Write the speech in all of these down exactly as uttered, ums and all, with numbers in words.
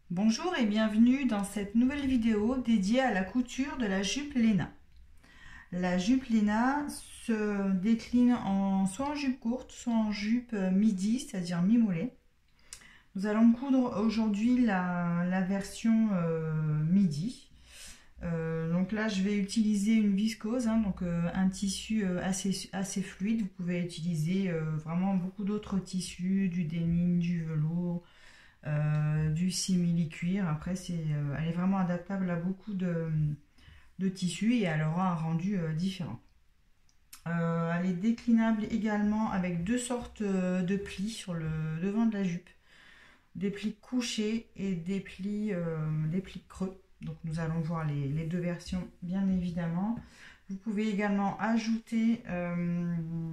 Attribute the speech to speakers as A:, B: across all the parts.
A: Bonjour et bienvenue dans cette nouvelle vidéo dédiée à la couture de la jupe Léna. La jupe Léna se décline en, soit en jupe courte, soit en jupe midi, c'est-à-dire mi-mollet. Nous allons coudre aujourd'hui la, la version euh, midi. Euh, donc là, je vais utiliser une viscose, hein, donc euh, un tissu euh, assez, assez fluide. Vous pouvez utiliser euh, vraiment beaucoup d'autres tissus, du denim, du velours, Euh, du simili-cuir. Après, c'est, euh, elle est vraiment adaptable à beaucoup de, de tissus et elle aura un rendu euh, différent. Euh, elle est déclinable également avec deux sortes de plis sur le devant de la jupe. Des plis couchés et des plis, euh, des plis creux. Donc nous allons voir les, les deux versions bien évidemment. Vous pouvez également ajouter euh,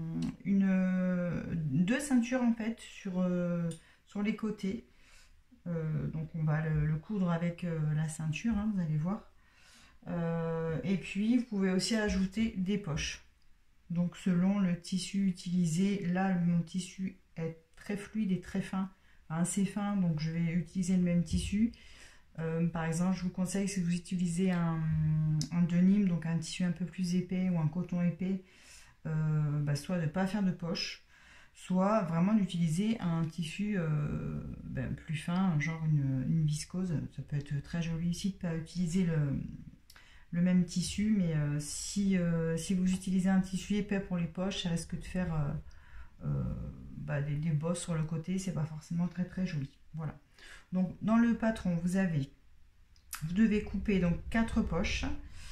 A: une, deux ceintures en fait sur, euh, sur les côtés. Euh, donc on va le, le coudre avec euh, la ceinture, hein, vous allez voir. Euh, et puis vous pouvez aussi ajouter des poches. Donc selon le tissu utilisé, là mon tissu est très fluide et très fin, assez fin, donc je vais utiliser le même tissu. Euh, par exemple, je vous conseille, si vous utilisez un, un denim, donc un tissu un peu plus épais ou un coton épais, euh, bah, soit de ne pas faire de poche, soit vraiment d'utiliser un tissu euh, ben, plus fin, genre une, une viscose. Ça peut être très joli ici de ne pas utiliser le, le même tissu, mais euh, si, euh, si vous utilisez un tissu épais pour les poches, ça risque de faire euh, euh, bah, des, des bosses sur le côté, c'est pas forcément très très joli. Voilà. Donc dans le patron, vous avez, vous devez couper donc quatre poches.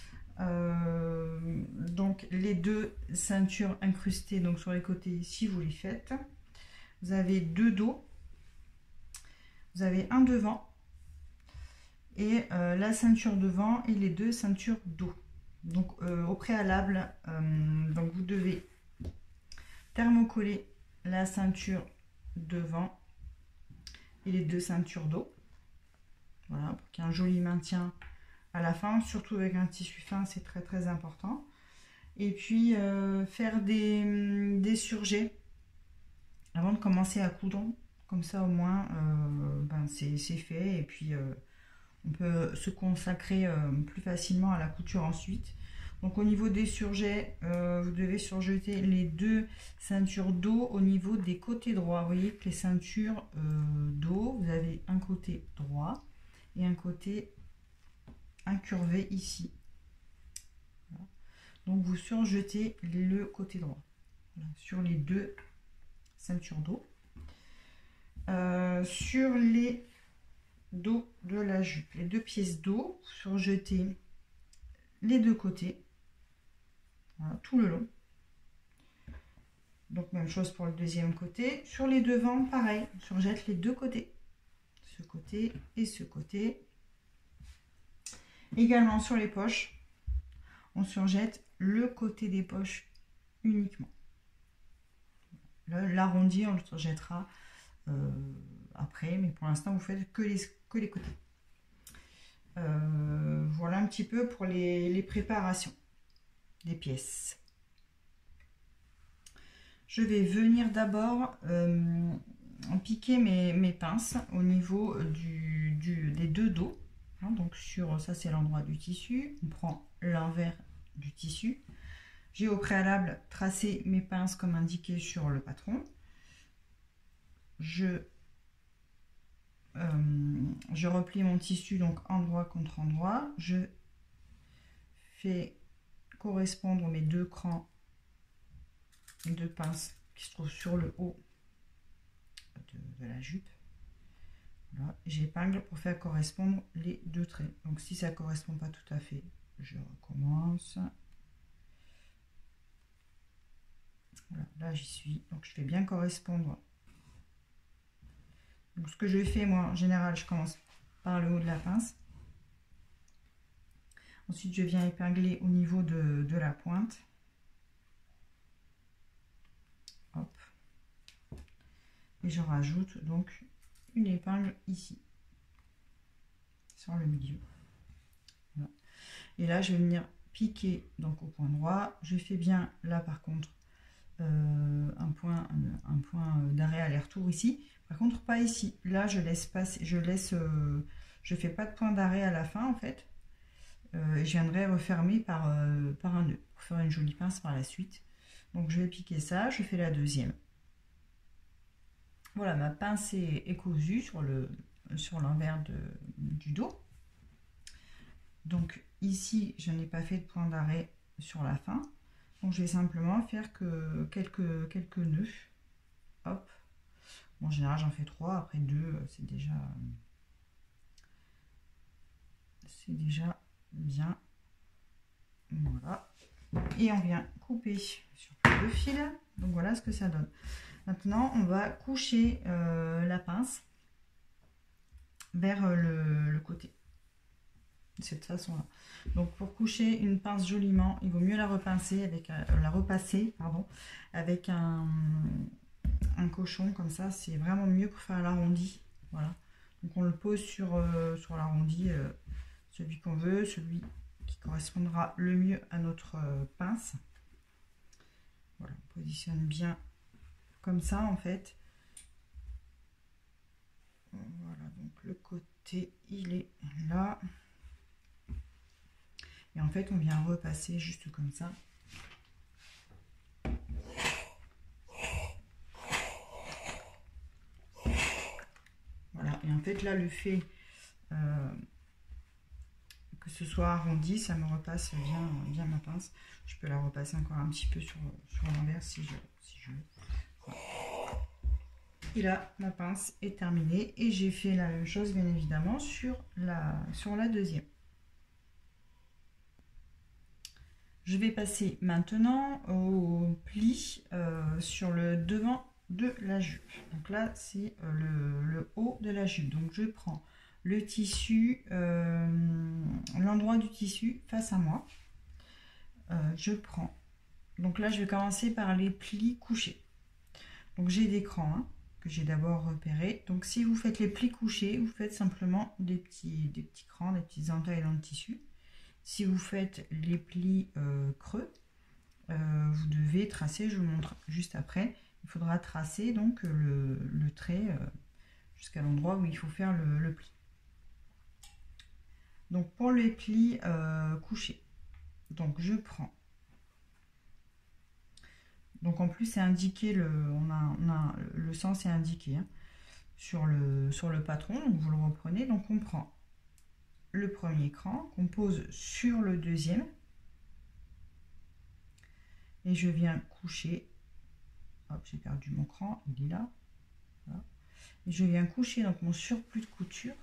A: Euh, donc les deux ceintures incrustées donc sur les côtés si vous les faites. Vous avez deux dos, vous avez un devant et euh, la ceinture devant et les deux ceintures dos. Donc euh, au préalable, euh, donc vous devez thermocoller la ceinture devant et les deux ceintures dos. Voilà, pour qu'il y ait un joli maintien à la fin, surtout avec un tissu fin, c'est très très important. Et puis euh, faire des, des surjets avant de commencer à coudre, comme ça au moins euh, ben c'est fait et puis euh, on peut se consacrer euh, plus facilement à la couture ensuite. Donc au niveau des surjets, euh, vous devez surjeter les deux ceintures dos au niveau des côtés droits. Vous voyez que les ceintures euh, dos, vous avez un côté droit et un côté incurvé ici. Voilà. Donc vous surjetez le côté droit, voilà, sur les deux ceintures dos. Euh, sur les dos de la jupe, les deux pièces d'eau, surjetez les deux côtés, voilà, tout le long. Donc même chose pour le deuxième côté. Sur les devants, pareil, on surjette les deux côtés, ce côté et ce côté. Également sur les poches, on surjette le côté des poches uniquement. L'arrondi, on le surjettera euh, après, mais pour l'instant, vous faites que les, que les côtés. Euh, voilà un petit peu pour les, les préparations des pièces. Je vais venir d'abord euh, piquer mes, mes pinces au niveau du, du, des deux dos. Hein, donc sur ça, c'est l'endroit du tissu. On prend l'envers du tissu. J'ai au préalable tracé mes pinces comme indiqué sur le patron. Je, euh, je replie mon tissu donc endroit contre endroit. Je fais correspondre mes deux crans de pinces qui se trouvent sur le haut de, de la jupe. Voilà. J'épingle pour faire correspondre les deux traits. Donc si ça ne correspond pas tout à fait, je recommence. Voilà, là j'y suis. Donc je fais bien correspondre. Donc ce que je fais moi en général, je commence par le haut de la pince. Ensuite je viens épingler au niveau de, de la pointe. Hop. Et je rajoute donc une épingle ici sur le milieu. Voilà. Et là je vais venir piquer donc au point droit. Je fais bien là par contre euh, un point, un, un point d'arrêt aller-retour ici. Par contre pas ici. Là je laisse passer, je laisse euh, je fais pas de point d'arrêt à la fin en fait. Euh, et je viendrai refermer par, euh, par un nœud pour faire une jolie pince par la suite. Donc je vais piquer ça, je fais la deuxième. Voilà, ma pince est, est cousue sur le sur l'envers du dos. Donc ici, je n'ai pas fait de point d'arrêt sur la fin. Donc je vais simplement faire que quelques, quelques nœuds. Hop. Bon, en général, j'en fais trois. Après deux, c'est déjà c'est déjà bien. Voilà. Et on vient couper sur le fil. Donc voilà ce que ça donne. Maintenant, on va coucher euh, la pince vers le, le côté. De cette façon-là. Donc pour coucher une pince joliment, il vaut mieux la repincer avec euh, la repasser, pardon, avec un, un cochon comme ça. C'est vraiment mieux pour faire l'arrondi. Voilà. Donc on le pose sur, euh, sur l'arrondi, euh, celui qu'on veut, celui qui correspondra le mieux à notre euh, pince. Voilà, on positionne bien comme ça en fait. Voilà, donc le côté il est là. Et en fait, on vient repasser juste comme ça. Voilà, et en fait, là, le fait euh, que ce soit arrondi, ça me repasse bien, bien ma pince. Je peux la repasser encore un petit peu sur, sur l'envers si je, si je veux. Voilà. Et là, ma pince est terminée. Et j'ai fait la même chose, bien évidemment, sur la, sur la deuxième. Je vais passer maintenant au pli euh, sur le devant de la jupe. Donc là, c'est euh, le, le haut de la jupe. Donc je prends le tissu, euh, l'endroit du tissu face à moi. Euh, je prends. Donc là, je vais commencer par les plis couchés. Donc j'ai des crans hein, que j'ai d'abord repérés. Donc si vous faites les plis couchés, vous faites simplement des petits, des petits crans, des petites entailles dans le tissu. Si vous faites les plis euh, creux, euh, vous devez tracer, je vous montre juste après, il faudra tracer donc le, le trait euh, jusqu'à l'endroit où il faut faire le, le pli. Donc pour les plis euh, couchés, donc je prends, donc en plus c'est indiqué, le, on a, on a, le sens est indiqué hein, sur, le, sur le patron, donc vous le reprenez, donc on prend le premier cran qu'on pose sur le deuxième et je viens coucher. Hop, j'ai perdu mon cran, il est là. Voilà. Et je viens coucher donc mon surplus de couture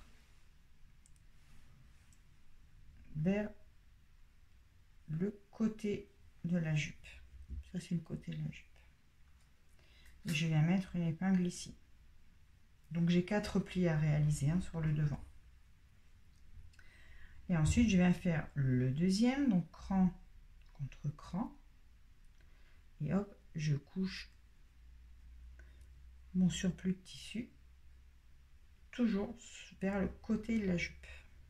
A: vers le côté de la jupe. Ça c'est le côté de la jupe. Et je viens mettre une épingle ici. Donc j'ai quatre plis à réaliser hein, sur le devant. Et ensuite, je viens faire le deuxième, donc cran contre cran. Et hop, je couche mon surplus de tissu, toujours vers le côté de la jupe.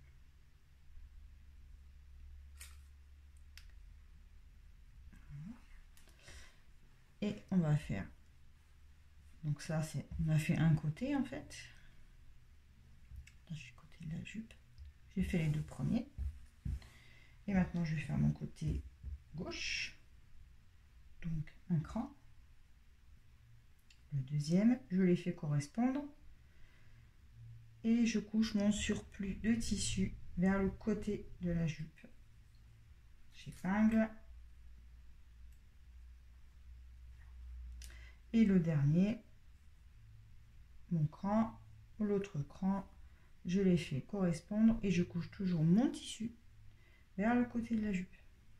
A: Et on va faire, donc ça c'est, on a fait un côté en fait. Là, je suis côté de la jupe. J'ai fait les deux premiers. Et maintenant, je vais faire mon côté gauche. Donc, un cran. Le deuxième, je les fais correspondre. Et je couche mon surplus de tissu vers le côté de la jupe. J'épingle. Et le dernier, mon cran, l'autre cran, je les fais correspondre et je couche toujours mon tissu vers le côté de la jupe.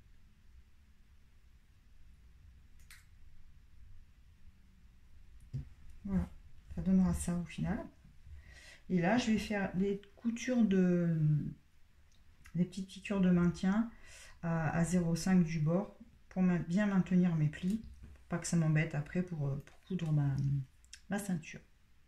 A: Voilà, ça donnera ça au final. Et là, je vais faire des coutures de, des petites piqûres de maintien à, à zéro virgule cinq du bord pour bien maintenir mes plis, pour pas que ça m'embête après pour, pour coudre ma, ma ceinture.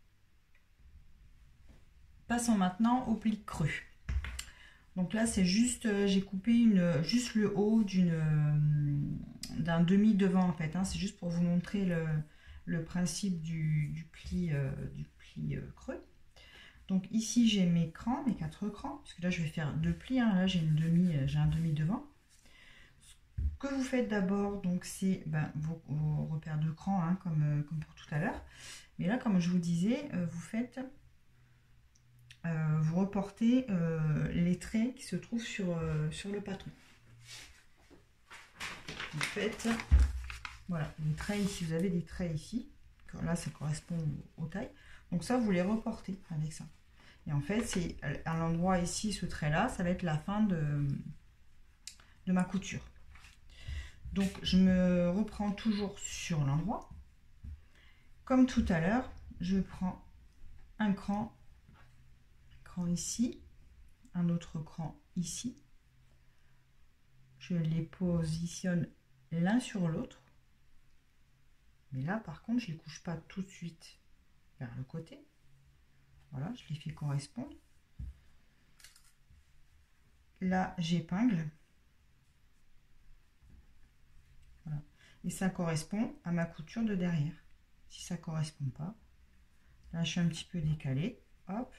A: Passons maintenant au pli creux. Donc là, c'est juste, euh, j'ai coupé une, juste le haut d'une euh, d'un demi devant en fait. Hein. C'est juste pour vous montrer le, le principe du, du pli, euh, du pli euh, creux. Donc ici j'ai mes crans, mes quatre crans, parce que là je vais faire deux plis, hein. Là j'ai une demi, j'ai un demi devant. Ce que vous faites d'abord, donc c'est ben, vos, vos repères de crans, hein, comme, euh, comme pour tout à l'heure. Mais là, comme je vous disais, euh, vous faites, euh, vous reportez euh, les traits qui se trouvent sur, euh, sur le patron. Vous faites, voilà, les traits ici, vous avez des traits ici. Là, ça correspond aux, aux tailles. Donc ça, vous les reportez avec ça. Et en fait, c'est à l'endroit ici, ce trait-là, ça va être la fin de, de ma couture. Donc, je me reprends toujours sur l'endroit. Comme tout à l'heure, je prends un cran, un cran ici, un autre cran ici. Je les positionne l'un sur l'autre. Mais là, par contre, je ne les couche pas tout de suite vers le côté. Voilà, je les fais correspondre. Là, j'épingle. Voilà. Et ça correspond à ma couture de derrière. Si ça ne correspond pas, là, je suis un petit peu décalée. Hop.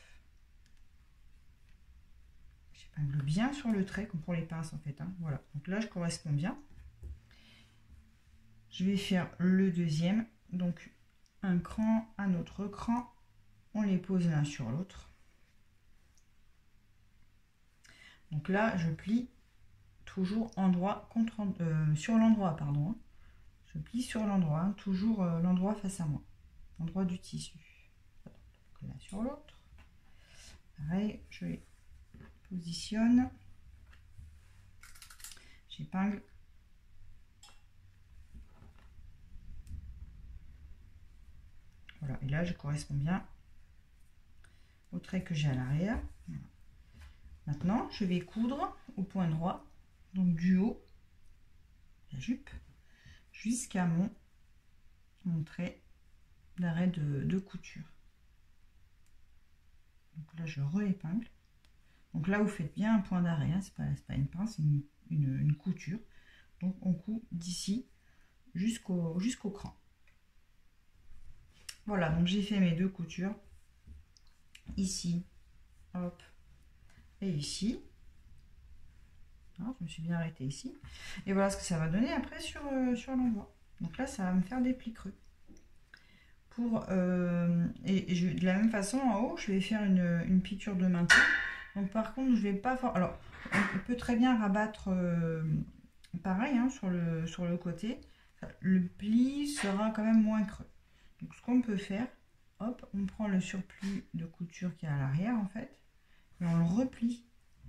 A: J'épingle bien sur le trait, comme pour les pinces, en fait. Hein. Voilà. Donc là, je correspond bien. Je vais faire le deuxième. Donc, un cran, un autre cran. On les pose l'un sur l'autre. Donc là, je plie toujours endroit contre euh, sur l'endroit, pardon. Hein. Je plie sur l'endroit, hein, toujours euh, l'endroit face à moi, l'endroit du tissu. Donc l'un sur l'autre. Pareil, je les positionne. J'épingle. Voilà, et là, je correspond bien au trait que j'ai à l'arrière. Voilà. Maintenant, je vais coudre au point droit, donc du haut, la jupe, jusqu'à mon, mon trait d'arrêt de, de couture. Donc là, je re-épingle. Donc là, vous faites bien un point d'arrêt, hein, c'est pas, c'est pas une pince, c'est une, une, une couture. Donc on coud d'ici jusqu'au jusqu'au cran. Voilà, donc j'ai fait mes deux coutures. Ici, hop, et ici. Alors, je me suis bien arrêtée ici. Et voilà ce que ça va donner après sur, euh, sur l'endroit. Donc là, ça va me faire des plis creux. Pour, euh, et, et je, de la même façon, en haut, je vais faire une, une piqûre de maintien. Donc par contre, je vais pas... Alors, on peut très bien rabattre euh, pareil hein, sur, le, sur le côté. Le pli sera quand même moins creux. Donc ce qu'on peut faire, hop, on prend le surplus de couture qui est à l'arrière en fait. Et on le replie.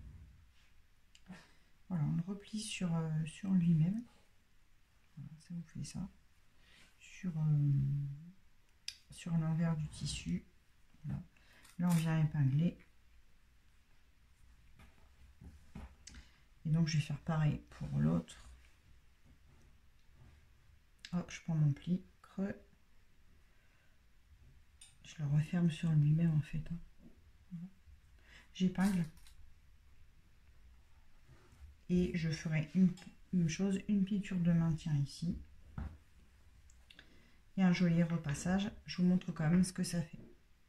A: Voilà, on le replie sur, euh, sur lui-même. Voilà, ça vous fait ça. Sur, euh, sur l'envers du tissu. Voilà. Là, on vient épingler. Et donc, je vais faire pareil pour l'autre. Hop, je prends mon pli creux. Je le referme sur lui-même en fait. Hein. Voilà. J'épingle. Et je ferai une, une chose, une piqûre de maintien ici. Et un joli repassage. Je vous montre quand même ce que ça fait.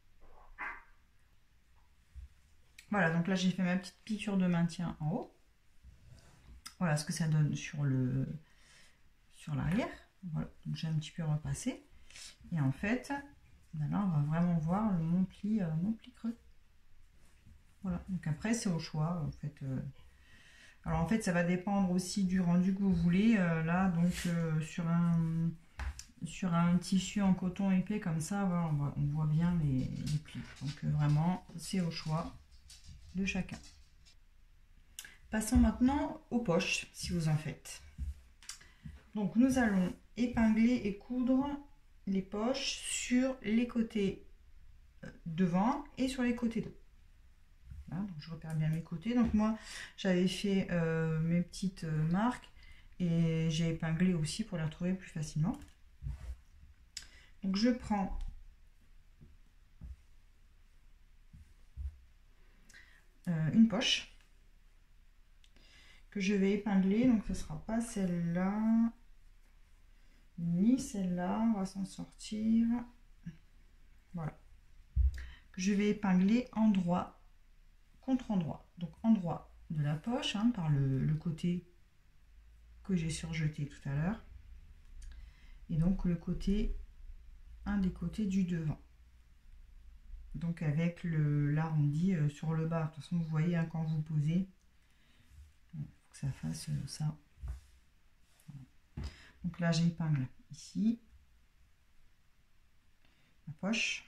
A: Voilà, donc là j'ai fait ma petite piqûre de maintien en haut. Voilà ce que ça donne sur le sur l'arrière. Voilà, donc j'ai un petit peu repassé. Et en fait, ben là on va vraiment voir le, mon pli, euh, mon pli creux. Voilà, donc après c'est au choix. En fait, euh, alors en fait ça va dépendre aussi du rendu que vous voulez. Euh, là donc euh, sur un sur un tissu en coton épais comme ça, voilà, on, voit, on voit bien les, les plis. Donc euh, vraiment c'est au choix de chacun. Passons maintenant aux poches si vous en faites. Donc nous allons épingler et coudre les poches sur les côtés devant et sur les côtés dos. Voilà, donc je repère bien mes côtés. Donc moi j'avais fait euh, mes petites marques et j'ai épinglé aussi pour les retrouver plus facilement. Donc je prends euh, une poche que je vais épingler, donc ce ne sera pas celle-là ni celle-là, on va s'en sortir. Voilà, que je vais épingler endroit contre endroit. Donc endroit de la poche, hein, par le, le côté que j'ai surjeté tout à l'heure. Et donc le côté, un des côtés du devant. Donc avec l'arrondi euh, sur le bas. De toute façon, vous voyez, hein, quand vous posez, il faut que ça fasse euh, ça. Donc là, j'épingle ici la poche.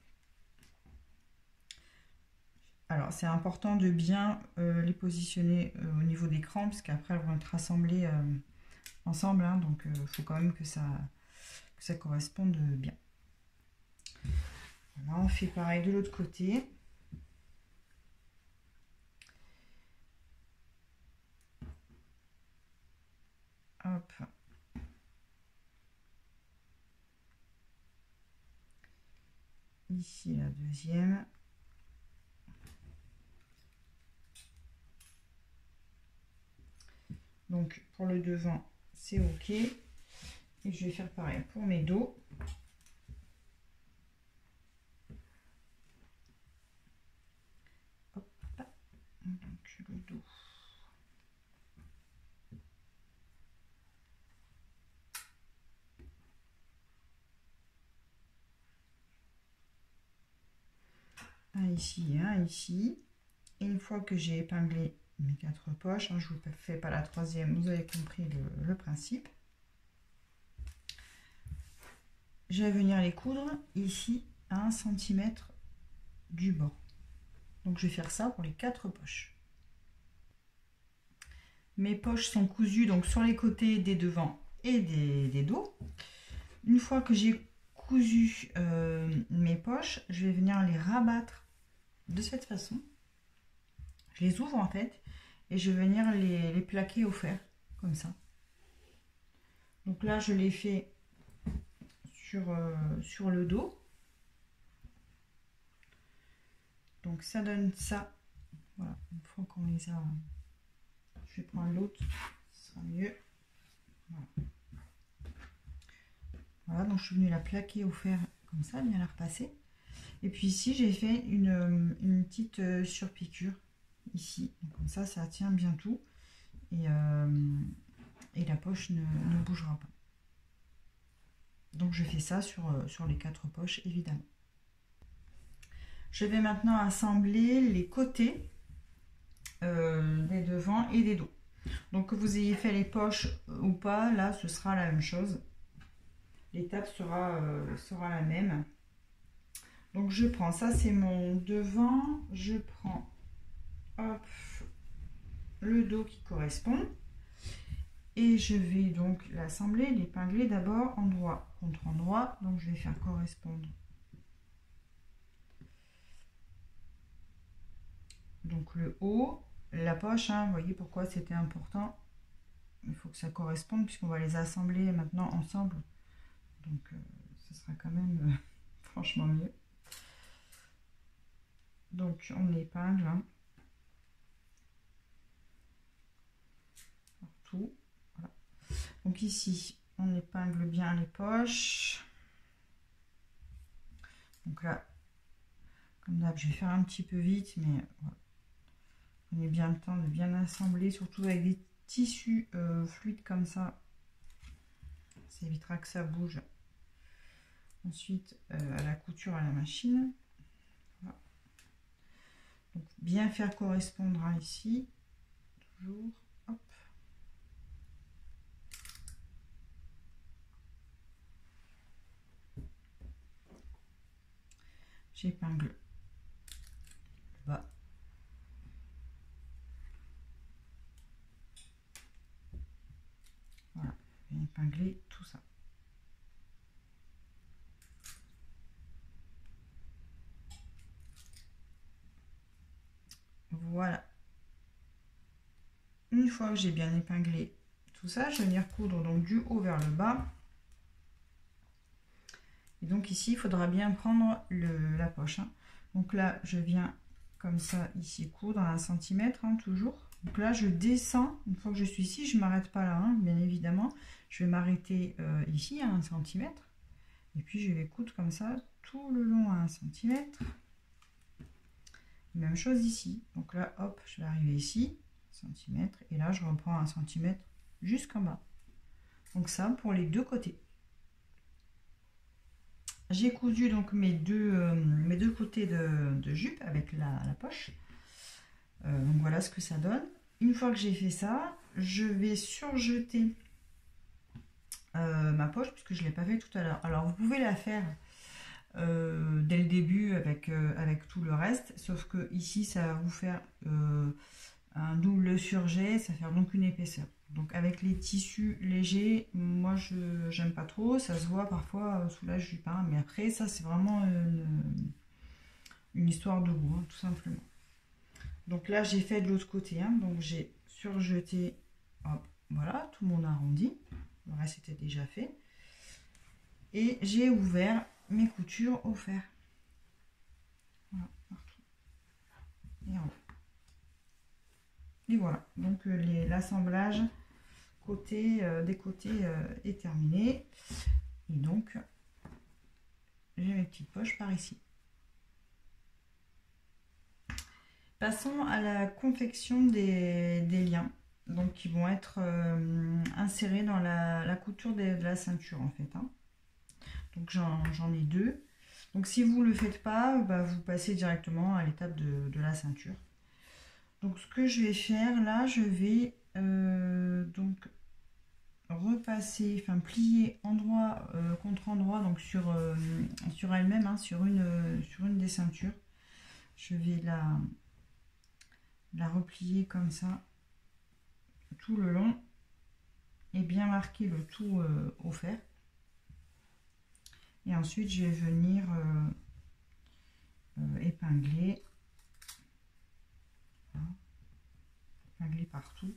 A: Alors, c'est important de bien euh, les positionner euh, au niveau des crans, parce qu'après, elles vont être rassemblées euh, ensemble. Hein, donc, il euh, faut quand même que ça, que ça corresponde bien. Voilà, on fait pareil de l'autre côté. Hop. Ici, la deuxième. Donc, pour le devant, c'est OK. Et je vais faire pareil pour mes dos. Hop. Donc, le dos. Un ici et un ici. Et une fois que j'ai épinglé mes quatre poches, hein, je ne vous fais pas la troisième, vous avez compris le, le principe. Je vais venir les coudre ici à un centimètre du bord. Donc je vais faire ça pour les quatre poches. Mes poches sont cousues donc sur les côtés des devants et des, des dos. Une fois que j'ai cousu euh, mes poches, je vais venir les rabattre de cette façon. Je les ouvre en fait et je vais venir les, les plaquer au fer comme ça. Donc là je les fais sur, euh, sur le dos. Donc ça donne ça. Voilà, une fois qu'on les a, je vais prendre l'autre, ce sera mieux. Voilà. Voilà, donc je suis venue la plaquer au fer comme ça, bien la repasser. Et puis ici j'ai fait une, une petite surpiqûre ici. Donc comme ça, ça tient bien tout. Et, euh, et la poche ne, ne bougera pas. Donc je fais ça sur, sur les quatre poches évidemment. Je vais maintenant assembler les côtés euh, des devants et des dos. Donc que vous ayez fait les poches ou pas, là ce sera la même chose. L'étape sera, euh, sera la même. Donc je prends, ça c'est mon devant, je prends hop, le dos qui correspond. Et je vais donc l'assembler, l'épingler d'abord endroit contre endroit. Donc je vais faire correspondre. Donc le haut, la poche, hein, vous voyez pourquoi c'était important. Il faut que ça corresponde puisqu'on va les assembler maintenant ensemble. Donc euh, ce sera quand même euh, franchement mieux. Donc on épingle hein, partout. Voilà. Donc ici on épingle bien les poches. Donc là, comme d'hab, je vais faire un petit peu vite, mais voilà. Prenez bien le temps de bien assembler, surtout avec des tissus euh, fluides comme ça. Ça évitera que ça bouge. Ensuite, euh, à la couture à la machine. Voilà. Donc, bien faire correspondre hein, ici. Toujours. Hop. J'épingle le bas. Voilà, je vais épingler tout ça. Voilà. Une fois que j'ai bien épinglé tout ça, je vais venir coudre donc du haut vers le bas. Et donc ici, il faudra bien prendre le, la poche. Hein. Donc là, je viens comme ça ici coudre à un centimètre, hein, toujours. Donc là, je descends. Une fois que je suis ici, je ne m'arrête pas là, hein, bien évidemment. Je vais m'arrêter euh, ici à un centimètre. Et puis, je vais coudre comme ça tout le long à un centimètre. Même chose ici. Donc là, hop, je vais arriver ici, centimètre, et là, je reprends un centimètre jusqu'en bas. Donc ça, pour les deux côtés. J'ai cousu donc mes deux, euh, mes deux côtés de, de jupe avec la, la poche. Euh, donc voilà ce que ça donne. Une fois que j'ai fait ça, je vais surjeter euh, ma poche, puisque je ne l'ai pas fait tout à l'heure. Alors vous pouvez la faire euh, dès le début avec, euh, avec tout le reste, sauf que ici ça va vous faire euh, un double surjet, ça fait donc une épaisseur. Donc avec les tissus légers, moi je j'aime pas trop, ça se voit parfois sous la jupe, hein, mais après ça c'est vraiment une, une histoire de goût, hein, tout simplement. Donc là j'ai fait de l'autre côté, hein, donc j'ai surjeté, hop, voilà, tout mon arrondi, le reste était déjà fait, et j'ai ouvert mes coutures au fer, voilà, partout, et en haut. Et voilà, donc euh, l'assemblage côté euh, des côtés euh, est terminé. Et donc, j'ai mes petites poches par ici. Passons à la confection des, des liens, donc qui vont être euh, insérés dans la, la couture de, de la ceinture en fait. Hein. Donc j'en ai deux. Donc si vous ne le faites pas, bah, vous passez directement à l'étape de, de la ceinture. Donc ce que je vais faire là, je vais euh, donc repasser, enfin plier endroit euh, contre endroit, donc sur, euh, sur elle-même, hein, sur, une, euh, sur une des ceintures. Je vais la, la replier comme ça tout le long et bien marquer le tout euh, au fer. Et ensuite je vais venir euh, euh, épingler, voilà, épingler partout.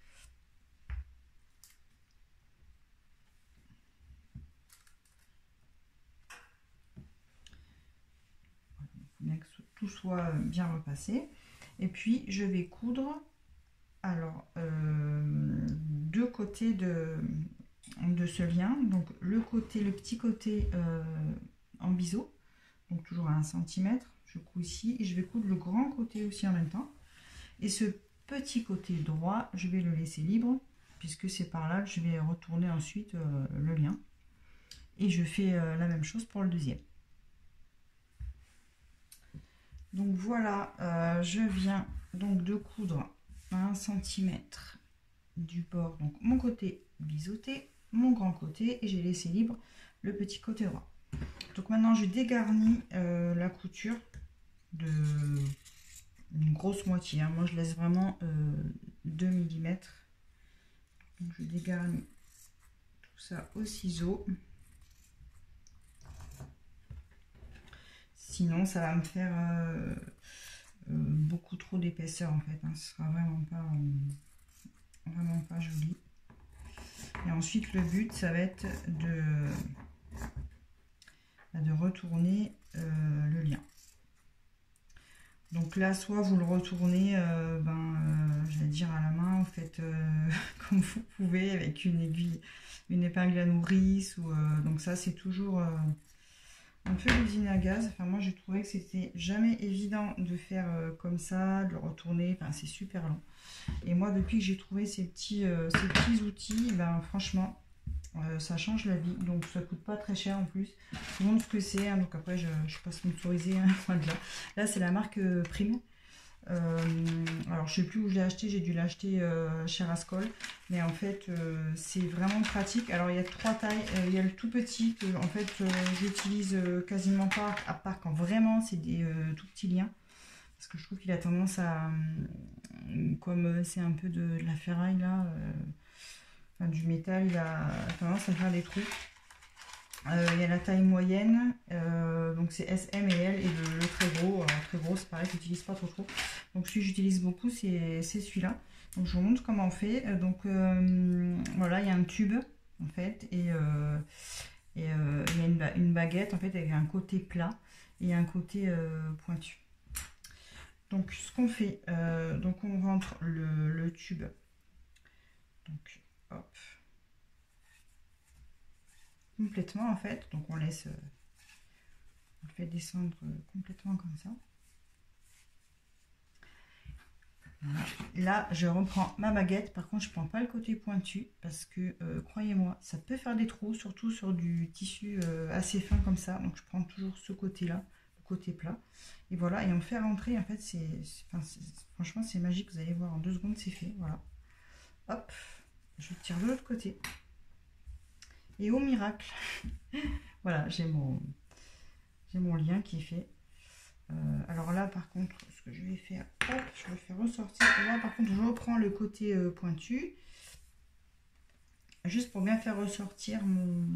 A: Bien que tout soit bien repassé. Et puis je vais coudre alors euh, deux côtés de, de ce lien, donc le côté, le petit côté euh, en biseau, donc toujours à un centimètre, je couds ici et je vais coudre le grand côté aussi en même temps. Et ce petit côté droit, je vais le laisser libre puisque c'est par là que je vais retourner ensuite euh, le lien. Et je fais euh, la même chose pour le deuxième. Donc voilà, euh, je viens donc de coudre à un centimètre du bord, donc mon côté biseauté, mon grand côté, et j'ai laissé libre le petit côté droit. Donc maintenant je dégarnis euh, la couture de une grosse moitié, hein. Moi je laisse vraiment euh, deux millimètres. Donc je dégarnis tout ça au ciseau. Sinon, ça va me faire euh, euh, beaucoup trop d'épaisseur en fait. Hein. Ce sera vraiment pas, euh, vraiment pas joli. Et ensuite, le but, ça va être de, de retourner euh, le lien. Donc là, soit vous le retournez, euh, ben, euh, je vais dire à la main, vous faites euh, comme vous pouvez avec une aiguille, une épingle à nourrice. Ou, euh, donc ça, c'est toujours euh, un peu l'usine à gaz. Enfin, moi, j'ai trouvé que c'était jamais évident de faire euh, comme ça, de le retourner. Enfin, c'est super long. Et moi, depuis que j'ai trouvé ces petits, euh, ces petits outils, ben, franchement, euh, ça change la vie. Donc, ça coûte pas très cher en plus. Je vous montre ce que c'est. Hein, donc, après, je ne suis pas sponsorisée. Hein, là, là c'est la marque euh, Prime. Euh, alors, je sais plus où je l'ai acheté. J'ai dû l'acheter euh, chez Rascol. Mais en fait, euh, c'est vraiment pratique. Alors, il y a trois tailles. Euh, il y a le tout petit que, en fait, euh, j'utilise euh, quasiment pas, à part quand vraiment c'est des euh, tout petits liens. Parce que je trouve qu'il a tendance à, comme c'est un peu de, de la ferraille là, euh, enfin, du métal, il a tendance à faire des trous. Euh, il y a la taille moyenne, euh, donc c'est S, M et L, et le, le très gros. Alors, très gros, c'est pareil, j'utilise pas trop trop. Donc celui que j'utilise beaucoup, c'est celui-là. Donc je vous montre comment on fait. Euh, donc euh, voilà, il y a un tube en fait, et, euh, et euh, il y a une, ba une baguette en fait avec un côté plat et un côté euh, pointu. Donc ce qu'on fait, euh, donc on rentre le, le tube, donc hop, complètement en fait, donc on laisse, euh, on le fait descendre complètement comme ça. Voilà. Là, je reprends ma baguette. Par contre, je prends pas le côté pointu parce que, euh, croyez-moi, ça peut faire des trous, surtout sur du tissu euh, assez fin comme ça. Donc, je prends toujours ce côté-là, le côté plat. Et voilà, et on fait rentrer, en fait, c'est, enfin, franchement, c'est magique. Vous allez voir, en deux secondes, c'est fait. Voilà. Hop, je tire de l'autre côté. Et au miracle, voilà, j'ai mon, j'ai mon lien qui est fait. Euh, alors là, par contre, ce que je vais faire, hop, je le fais ressortir. Et là, par contre, je reprends le côté euh, pointu, juste pour bien faire ressortir mon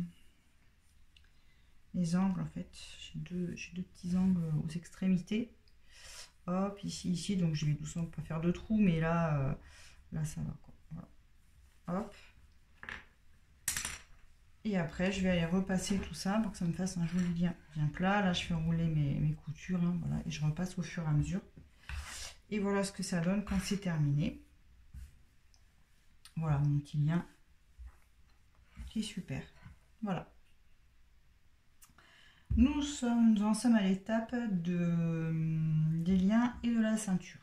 A: les angles. En fait, j'ai deux, j'ai deux petits angles aux extrémités. Hop, ici, ici. Donc, je vais doucement pas faire de trous, mais là, euh, là, ça va quoi. Voilà. Hop. Et après, je vais aller repasser tout ça pour que ça me fasse un joli lien bien plat. Là, je fais rouler mes, mes coutures, hein, voilà, et je repasse au fur et à mesure. Et voilà ce que ça donne quand c'est terminé. Voilà mon petit lien qui est super. Voilà. Nous, sommes, nous en sommes à l'étape de, des liens et de la ceinture.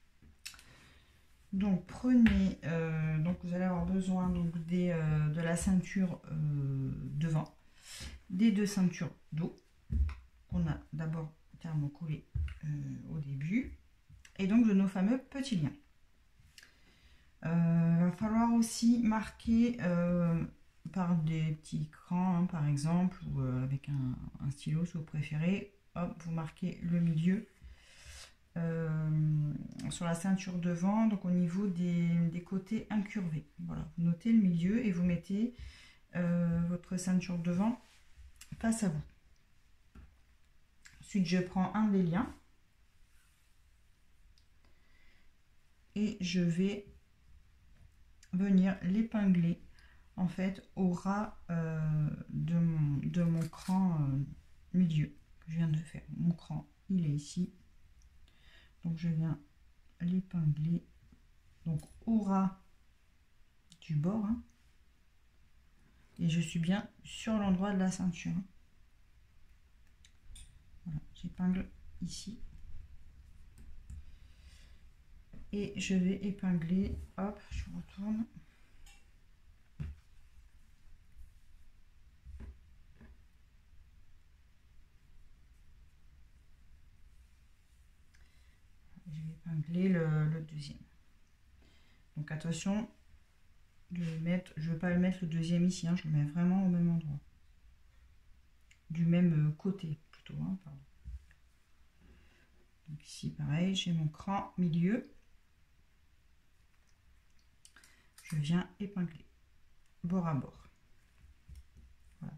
A: Donc prenez, euh, donc vous allez avoir besoin donc des, euh, de la ceinture euh, devant, des deux ceintures dos qu'on a d'abord thermocollé euh, au début, et donc de nos fameux petits liens. Il euh, va falloir aussi marquer euh, par des petits crans, hein, par exemple, ou euh, avec un, un stylo si vous préférez. Hop, vous marquez le milieu. Euh, sur la ceinture devant, donc au niveau des, des côtés incurvés. Voilà, vous notez le milieu et vous mettez euh, votre ceinture devant face à vous. Ensuite, je prends un des liens et je vais venir l'épingler en fait au ras euh, de, mon, de mon cran euh, milieu que je viens de faire. Mon cran, il est ici. Donc je viens l'épingler donc au ras du bord, hein, et je suis bien sur l'endroit de la ceinture. Voilà, j'épingle ici et je vais épingler. Hop, je retourne. Je vais épingler le, le deuxième. Donc attention de le mettre, je ne veux pas le mettre le deuxième ici, hein, je le mets vraiment au même endroit, du même côté plutôt, hein, pardon. Donc ici pareil, j'ai mon cran milieu, je viens épingler bord à bord. Voilà.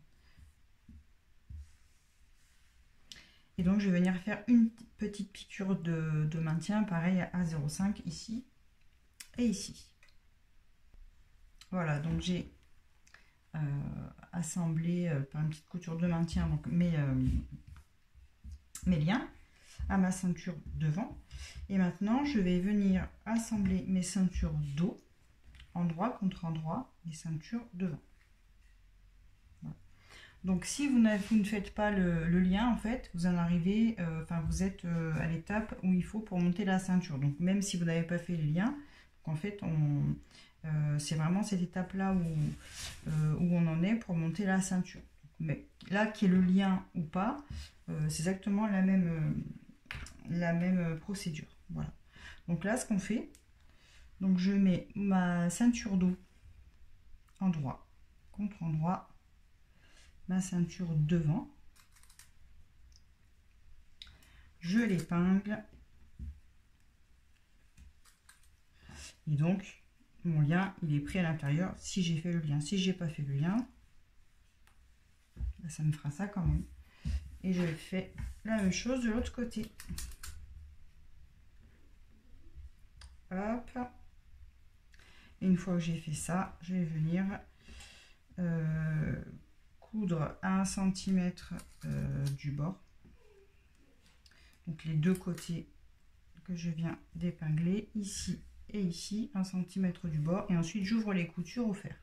A: Et donc je vais venir faire une petite piqûre de, de maintien, pareil à zéro virgule cinq ici et ici. Voilà, donc j'ai euh, assemblé euh, par une petite couture de maintien donc mes, euh, mes liens à ma ceinture devant. Et maintenant, je vais venir assembler mes ceintures dos, endroit contre endroit, les ceintures devant. Voilà. Donc si vous, vous ne faites pas le, le lien, en fait, vous en arrivez, euh, enfin vous êtes euh, à l'étape où il faut pour monter la ceinture. Donc même si vous n'avez pas fait les liens, en fait, on... Euh, c'est vraiment cette étape là où, euh, où on en est pour monter la ceinture. Mais là qui est le lien ou pas, euh, c'est exactement la même, euh, la même procédure. Voilà. Donc là ce qu'on fait, donc je mets ma ceinture dos endroit contre endroit, ma ceinture devant, je l'épingle et donc mon lien il est pris à l'intérieur si j'ai fait le lien. Si j'ai pas fait le lien, ça me fera ça quand même. Et je fais la même chose de l'autre côté. Hop. Et une fois que j'ai fait ça, je vais venir euh, coudre à un centimètre euh, du bord. Donc les deux côtés que je viens d'épingler ici et ici, un centimètre du bord, et ensuite j'ouvre les coutures au fer.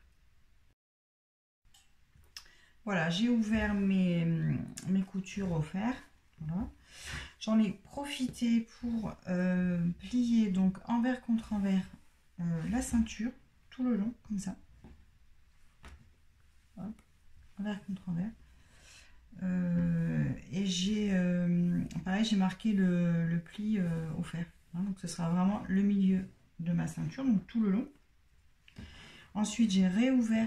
A: Voilà, j'ai ouvert mes, mes coutures au fer. Voilà. J'en ai profité pour euh, plier donc envers contre envers euh, la ceinture tout le long comme ça. Hop, envers contre envers. Euh, et j'ai euh, pareil, j'ai marqué le, le pli euh, au fer. Hein, donc ce sera vraiment le milieu de ma ceinture, donc tout le long. Ensuite, j'ai réouvert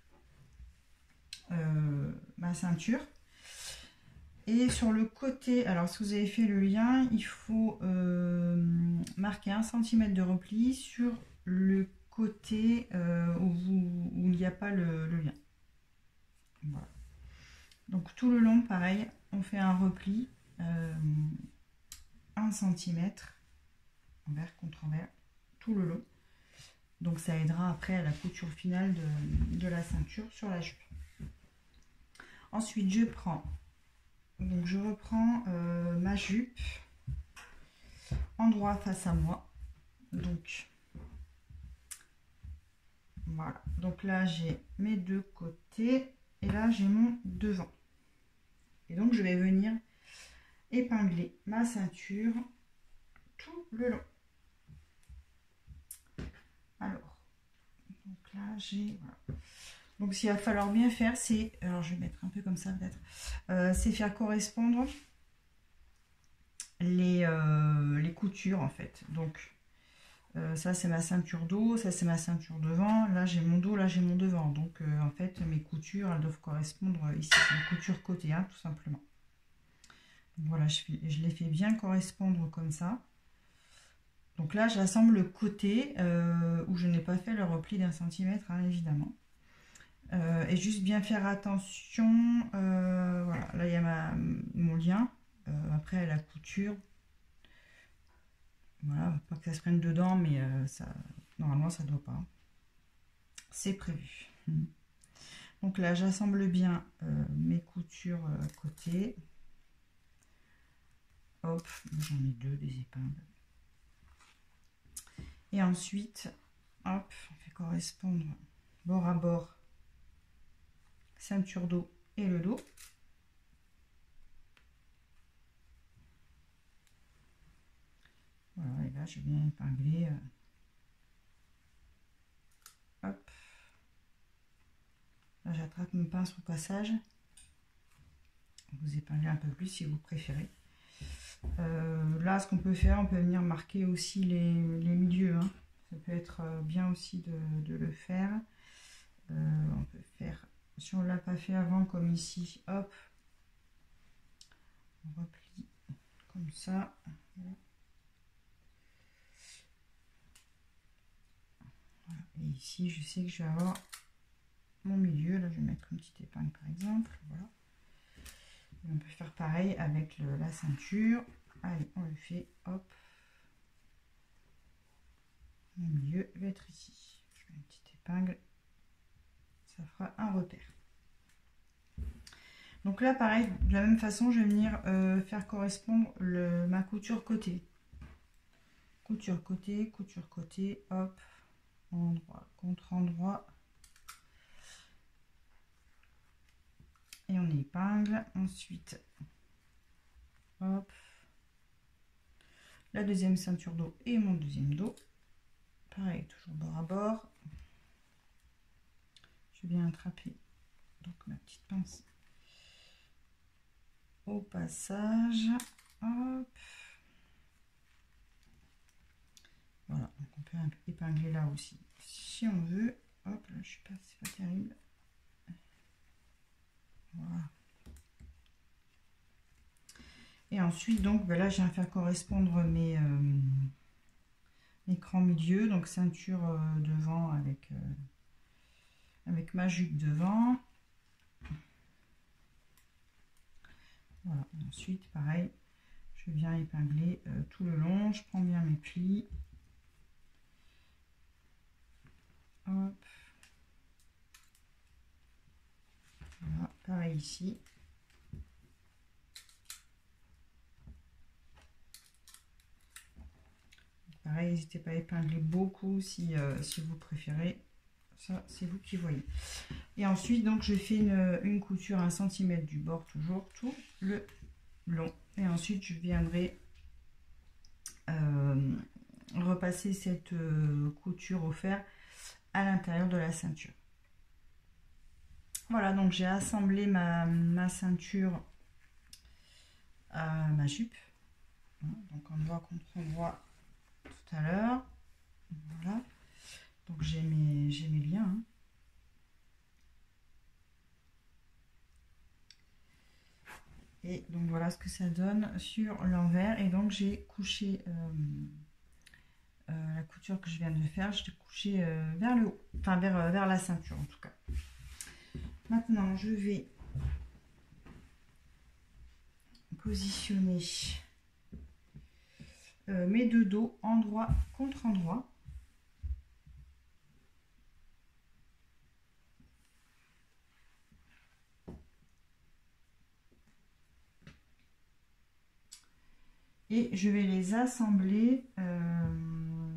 A: euh, ma ceinture. Et sur le côté, alors si vous avez fait le lien, il faut euh, marquer un centimètre de repli sur le côté euh, où, vous, où il n'y a pas le, le lien. Voilà. Donc tout le long, pareil, on fait un repli, euh, un centimètre, envers contre envers, tout le long. Donc ça aidera après à la couture finale de, de la ceinture sur la jupe. Ensuite, je prends... Donc je reprends euh, ma jupe endroit face à moi. Donc voilà. Donc là j'ai mes deux côtés et là j'ai mon devant. Et donc je vais venir épingler ma ceinture tout le long. Alors, donc là j'ai... Voilà. Donc, ce qu'il va falloir bien faire, c'est, alors je vais mettre un peu comme ça peut-être, euh, c'est faire correspondre les, euh, les coutures en fait. Donc, euh, ça c'est ma ceinture dos, ça c'est ma ceinture devant, là j'ai mon dos, là j'ai mon devant. Donc, euh, en fait, mes coutures, elles doivent correspondre ici, les coutures côté, hein, tout simplement. Donc, voilà, je, fais, je les fais bien correspondre comme ça. Donc là, j'assemble le côté euh, où je n'ai pas fait le repli d'un centimètre, hein, évidemment. Euh, et juste bien faire attention, euh, voilà, là il y a ma, mon lien, euh, après la couture, voilà, pas que ça se prenne dedans, mais euh, ça, normalement ça ne doit pas, c'est prévu. Donc là j'assemble bien euh, mes coutures euh, côté, hop, j'en ai deux des épingles, et ensuite, hop, on fait correspondre bord à bord, ceinture dos et le dos. Voilà, et là je viens épingler. Euh, hop. Là j'attrape mon pince au passage. Vous épinglez un peu plus si vous préférez. Euh, là ce qu'on peut faire, on peut venir marquer aussi les, les milieux. Hein. Ça peut être bien aussi de, de le faire. Euh, on peut faire, si on ne l'a pas fait avant comme ici, hop. On replie comme ça. Voilà. Et ici, je sais que je vais avoir mon milieu. Là, je vais mettre une petite épingle par exemple. Voilà. Et on peut faire pareil avec le, la ceinture. Allez, on le fait. Hop. Mon milieu va être ici. Je mets une petite épingle. Ça fera un repère. Donc là, pareil, de la même façon, je vais venir euh, faire correspondre le, ma couture côté. Couture côté, couture côté, hop. Endroit contre endroit. Et on épingle. Ensuite, hop. La deuxième ceinture dos et mon deuxième dos. Pareil, toujours bord à bord. Je vais bien attraper donc ma petite pince au passage. Hop. Voilà, donc on peut épingler là aussi si on veut. Hop, là je suis pas, c'est pas terrible. Voilà. Et ensuite, donc ben là, je viens faire correspondre mes, euh, mes crans milieu, donc ceinture euh, devant avec, euh, avec ma jupe devant. Voilà, et ensuite, pareil, je viens épingler euh, tout le long, je prends bien mes plis. Hop. Voilà, pareil ici. Pareil, n'hésitez pas à épingler beaucoup si, euh, si vous préférez. Ça, c'est vous qui voyez. Et ensuite, donc, je fais une, une couture à un centimètre du bord, toujours tout le long. Et ensuite, je viendrai euh, repasser cette euh, couture au fer à l'intérieur de la ceinture. Voilà, donc j'ai assemblé ma, ma ceinture à ma jupe. Donc on voit qu'on voit tout à l'heure. Voilà. Donc j'ai mes, j'ai mes liens. Hein. Et donc voilà ce que ça donne sur l'envers. Et donc j'ai couché euh, euh, la couture que je viens de faire, je l'ai couchée euh, vers le haut, enfin vers, euh, vers la ceinture en tout cas. Maintenant je vais positionner euh, mes deux dos endroit contre endroit. Et je vais les assembler euh,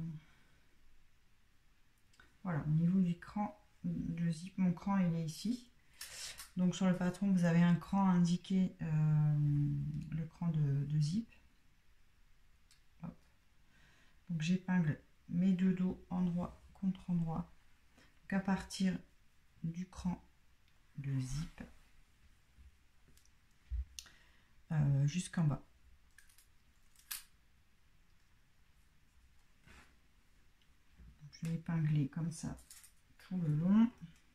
A: voilà, au niveau du cran de zip. Mon cran il est ici. Donc sur le patron vous avez un cran indiqué, euh, le cran de, de zip. Hop. Donc j'épingle mes deux dos endroit contre endroit. Donc à partir du cran de zip euh, jusqu'en bas. Je vais épingler comme ça tout le long.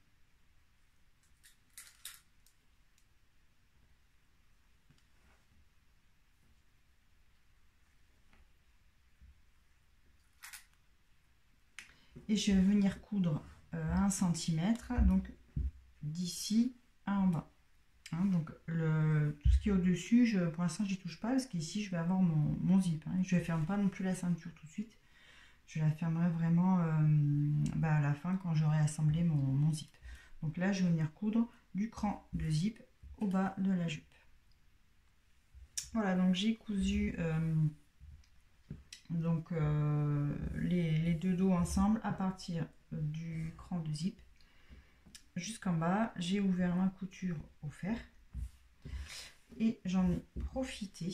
A: Et je vais venir coudre euh, un centimètre, donc d'ici à en bas. Hein, donc le, tout ce qui est au-dessus, je, pour l'instant je n'y touche pas parce qu'ici je vais avoir mon, mon zip. Hein, je ne ferme pas non plus la ceinture tout de suite. Je la fermerai vraiment euh, bah à la fin quand j'aurai assemblé mon, mon zip. Donc là je vais venir coudre du cran de zip au bas de la jupe. Voilà, donc j'ai cousu euh, donc euh, les, les deux dos ensemble à partir du cran de zip jusqu'en bas. J'ai ouvert ma couture au fer et j'en ai profité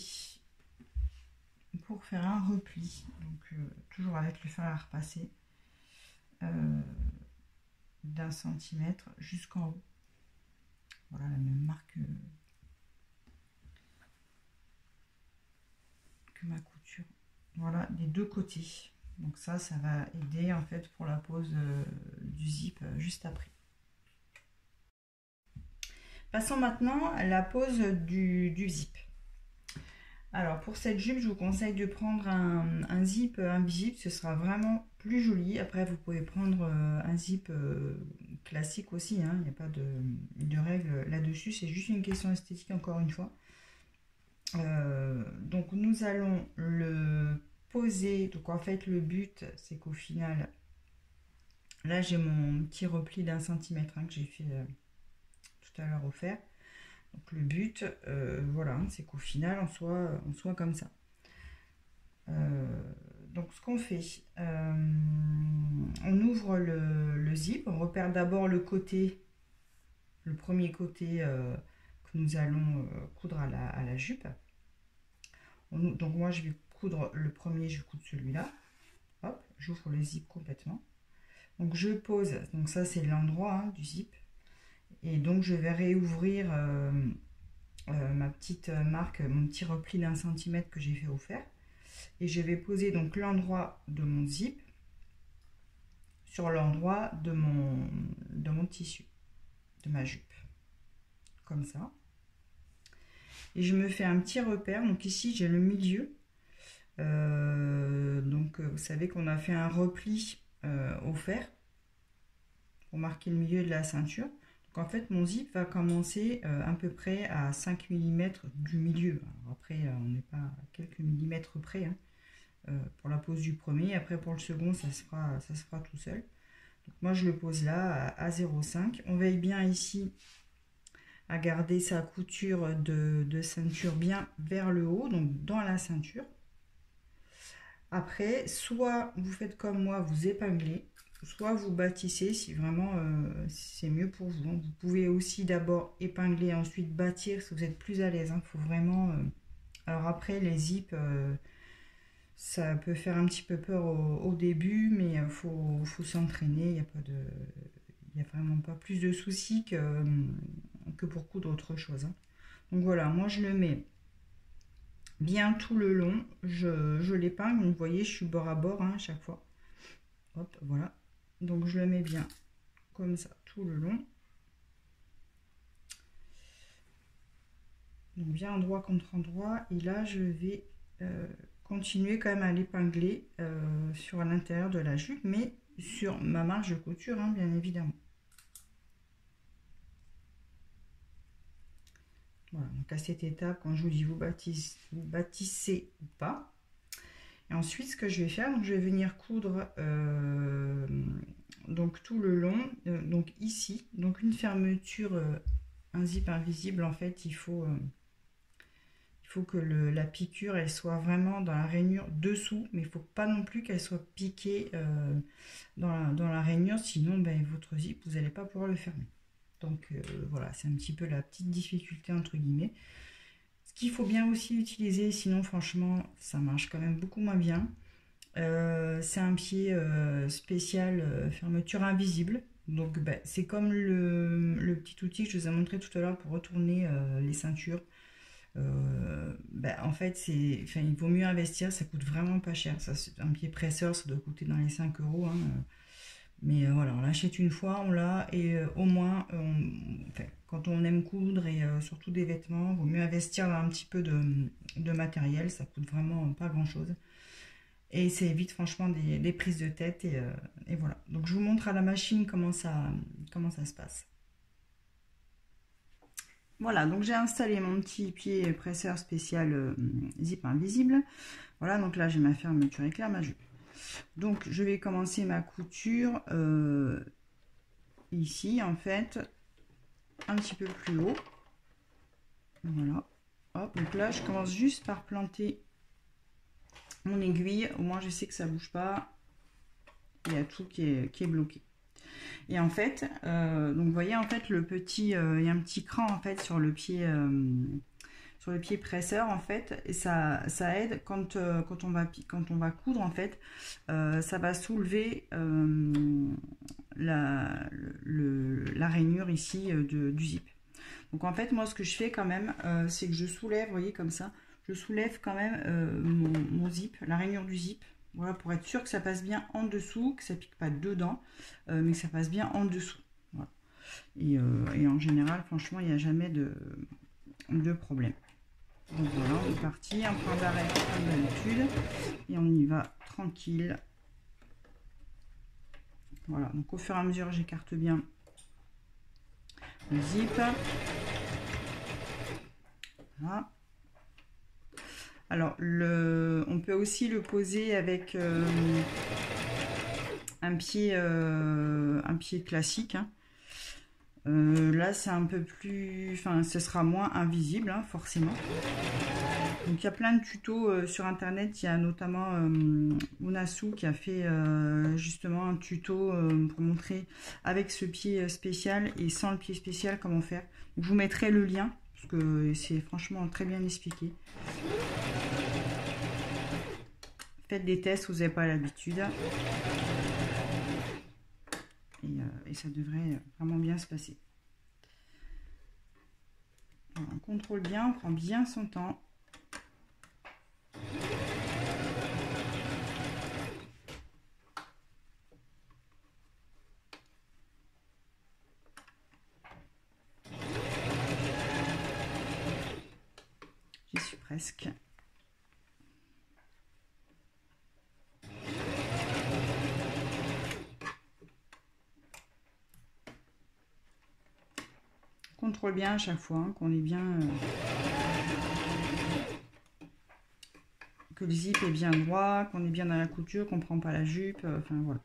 A: pour faire un repli, donc euh, toujours avec le fer à repasser euh, d'un centimètre jusqu'en haut. Voilà la même marque euh, que ma couture. Voilà, des deux côtés. Donc ça, ça va aider en fait pour la pose euh, du zip euh, juste après. Passons maintenant à la pose du, du zip. Alors pour cette jupe, je vous conseille de prendre un, un zip invisible, ce sera vraiment plus joli. Après, vous pouvez prendre euh, un zip euh, classique aussi, hein. Il n'y a pas de, de règle là-dessus, c'est juste une question esthétique encore une fois. Euh, donc nous allons le poser, donc en fait le but c'est qu'au final, là j'ai mon petit repli d'un centimètre hein, que j'ai fait euh, tout à l'heure au fer. Donc le but, euh, voilà, c'est qu'au final on soit, on soit comme ça. Euh, donc ce qu'on fait, euh, on ouvre le, le zip, on repère d'abord le côté, le premier côté euh, que nous allons euh, coudre à la, à la jupe. On, donc moi je vais coudre le premier, je coudre celui-là. Hop, j'ouvre le zip complètement. Donc je pose, donc ça c'est l'endroit hein, du zip. Et donc je vais réouvrir euh, euh, ma petite marque, mon petit repli d'un centimètre que j'ai fait au fer. Et je vais poser donc l'endroit de mon zip sur l'endroit de mon, de mon tissu, de ma jupe. Comme ça. Et je me fais un petit repère. Donc ici j'ai le milieu. Euh, donc vous savez qu'on a fait un repli euh, au fer pour marquer le milieu de la ceinture. En fait, mon zip va commencer euh, à peu près à cinq millimètres du milieu. Alors après, euh, on n'est pas à quelques millimètres près hein, euh, pour la pose du premier. Après, pour le second, ça se fera, ça se fera tout seul. Donc, moi, je le pose là à, à zéro virgule cinq. On veille bien ici à garder sa couture de, de ceinture bien vers le haut, donc dans la ceinture. Après, soit vous faites comme moi, vous épinglez. Soit vous bâtissez si vraiment euh, c'est mieux pour vous. Vous pouvez aussi d'abord épingler, ensuite bâtir si vous êtes plus à l'aise. Il hein. faut vraiment euh, Alors après, les zips, euh, ça peut faire un petit peu peur au, au début, mais il faut, faut s'entraîner. Il n'y a pas de, il y a vraiment pas plus de soucis que, que pour coudre autre chose. Hein. Donc voilà, moi je le mets bien tout le long. Je, je l'épingle, donc vous voyez, je suis bord à bord hein, à chaque fois. Hop, voilà. Donc je le mets bien comme ça tout le long. Donc bien endroit contre endroit. Et là, je vais euh, continuer quand même à l'épingler euh, sur l'intérieur de la jupe, mais sur ma marge de couture, hein, bien évidemment. Voilà, donc à cette étape, quand je vous dis vous bâtissez, vous bâtissez ou pas. Et ensuite, ce que je vais faire, donc je vais venir coudre euh, donc tout le long, euh, donc ici, donc une fermeture, euh, un zip invisible. En fait, il faut, euh, il faut que le, la piqûre, elle soit vraiment dans la rainure dessous, mais il ne faut pas non plus qu'elle soit piquée euh, dans, la, dans la rainure, sinon ben, votre zip, vous n'allez pas pouvoir le fermer. Donc euh, voilà, c'est un petit peu la petite difficulté entre guillemets. Ce qu'il faut bien aussi utiliser, sinon franchement ça marche quand même beaucoup moins bien. Euh, c'est un pied euh, spécial euh, fermeture invisible. Donc bah, c'est comme le, le petit outil que je vous ai montré tout à l'heure pour retourner euh, les ceintures. Euh, bah, en fait, c'est, enfin, il vaut mieux investir, ça coûte vraiment pas cher. Ça, un pied presseur, ça doit coûter dans les cinq euros. Hein. Mais euh, voilà, on l'achète une fois, on l'a, et euh, au moins, euh, on, enfin, quand on aime coudre et euh, surtout des vêtements, il vaut mieux investir dans un petit peu de, de matériel, ça coûte vraiment pas grand chose. Et ça évite franchement des, des prises de tête, et, euh, et voilà. Donc je vous montre à la machine comment ça, comment ça se passe. Voilà, donc j'ai installé mon petit pied presseur spécial euh, zip invisible. Voilà, donc là j'ai ma fermeture éclair, ma jupe. Donc je vais commencer ma couture euh, ici en fait, un petit peu plus haut. Voilà. Hop, donc là je commence juste par planter mon aiguille. Au moins je sais que ça bouge pas. Il y a tout qui est, qui est bloqué. Et en fait, euh, donc vous voyez en fait le petit, euh, il y a un petit cran en fait sur le pied. Euh, sur le pied presseur en fait, et ça, ça aide quand, euh, quand, on va, quand on va coudre en fait, euh, ça va soulever euh, la, le, la rainure ici euh, de, du zip. Donc en fait moi ce que je fais quand même, euh, c'est que je soulève, vous voyez comme ça, je soulève quand même euh, mon, mon zip, la rainure du zip, voilà, pour être sûr que ça passe bien en dessous, que ça pique pas dedans, euh, mais que ça passe bien en dessous. Voilà. Et, euh, et en général, franchement, il n'y a jamais de, de problème. Donc voilà, on est parti, un point d'arrêt comme d'habitude, et on y va tranquille. Voilà, donc au fur et à mesure, j'écarte bien le zip. Voilà. Alors, le, on peut aussi le poser avec euh, un pied, euh, un pied classique. Hein. Euh, là, c'est un peu plus, enfin, ce sera moins invisible, hein, forcément. Donc, il y a plein de tutos euh, sur internet. Il y a notamment euh, Unasu qui a fait euh, justement un tuto euh, pour montrer avec ce pied spécial et sans le pied spécial comment faire. Donc, je vous mettrai le lien parce que c'est franchement très bien expliqué. Faites des tests, vous n'avez pas l'habitude. Et, euh, et ça devrait vraiment bien se passer. Alors, on contrôle bien, on prend bien son temps. J'y suis presque. Contrôle bien à chaque fois, hein, qu'on est bien, euh, que le zip est bien droit, qu'on est bien dans la couture, qu'on prend pas la jupe, euh, enfin voilà.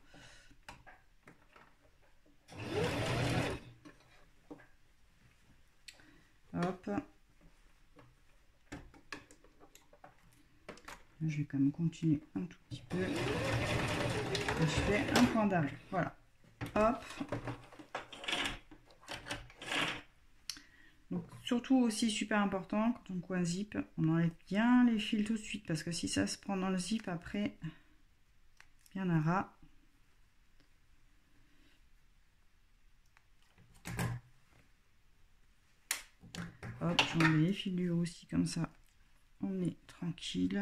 A: Hop. Je vais quand même continuer un tout petit peu. Et je fais un point d'arrêt. Voilà. Hop. Donc, surtout aussi super important, quand on coin zip, on enlève bien les fils tout de suite, parce que si ça se prend dans le zip après, il y en aura. Hop, j'enlève les fils du haut aussi, comme ça, on est tranquille.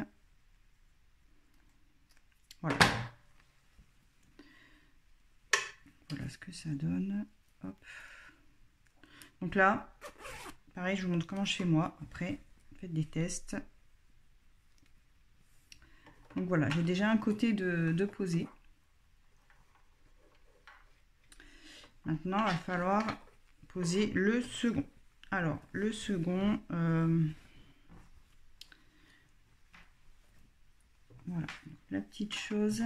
A: Voilà. Voilà ce que ça donne. Hop. Donc là, pareil, je vous montre comment je fais moi. Après, faites des tests. Donc voilà, j'ai déjà un côté de, de poser. Maintenant, il va falloir poser le second. Alors, le second, euh, voilà, la petite chose.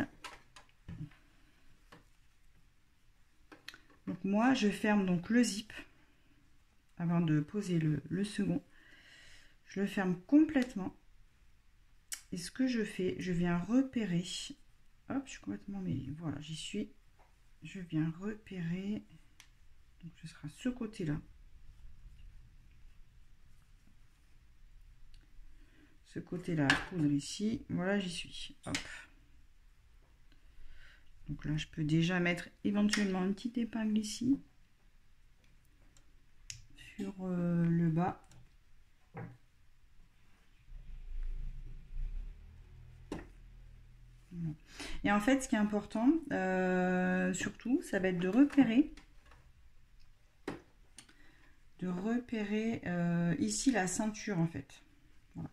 A: Donc moi, je ferme donc le zip avant de poser le, le second. Je le ferme complètement. Et ce que je fais, je viens repérer. Hop, je suis complètement mêlée. Voilà, j'y suis. Je viens repérer. Donc ce sera ce côté-là. Ce côté-là, poudre ici. Voilà, j'y suis. Hop. Donc là, je peux déjà mettre éventuellement une petite épingle ici. Sur euh, le bas. Et en fait, ce qui est important, euh, surtout, ça va être de repérer, de repérer euh, ici la ceinture en fait. Voilà.